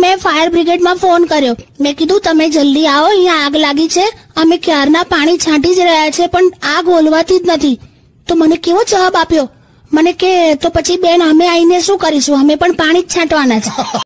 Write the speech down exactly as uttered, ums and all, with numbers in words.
મેં fire બ્રિગેડમાં phone કર્યો. મેં કીધું તમે જલ્દી આવો, અહીંયા આગ લાગી છે, અમે ક્યારના પાણી છાંટી જ રહ્યા છે પણ આગ ઓલવાતી જ નથી. તો મને કેવો જવાબ આપ્યો, મને કે તો પછી બેન અમે આવીને શું કરીશું, અમે પણ પાણી જ છાંટવાના છે.